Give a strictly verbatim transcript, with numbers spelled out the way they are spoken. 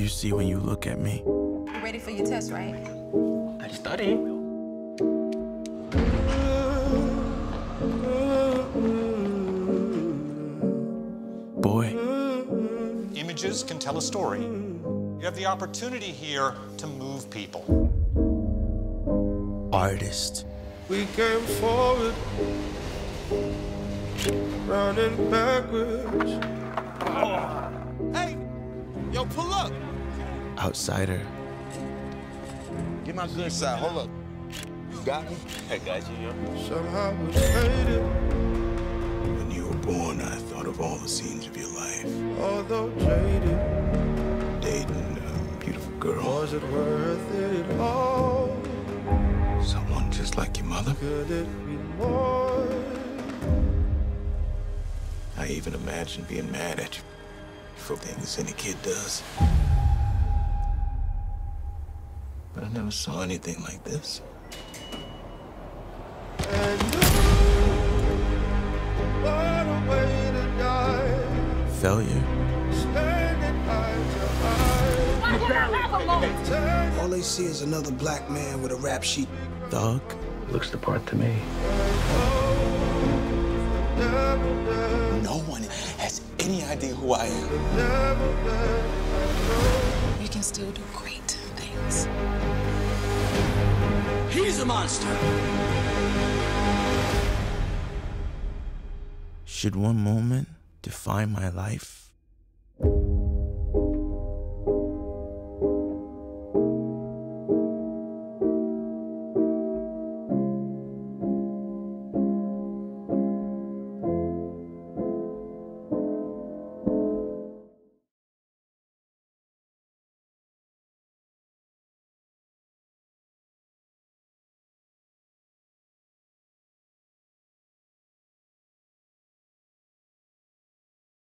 you see when you look at me? You ready for your test, right? I study. Boy. Images can tell a story. You have the opportunity here to move people. Artist. We came forward, running backwards. Oh. Hey, yo, pull up. Outsider. Get my good side, hold up. You got me? I got you, yo. Somehow we made it. When you were born, I thought of all the scenes of your life. Although jaded, dating a beautiful girl. was it worth it all? Someone just like your mother. Could it be more? I even imagined being mad at you for things any kid does. But I never saw anything like this. And you, what a way to die. Failure. Standing eye to eye. All they see is another black man with a rap sheet. Thug. Looks the part to me. No one has any idea who I am. You can still do great things. He's a monster. Should one moment define my life?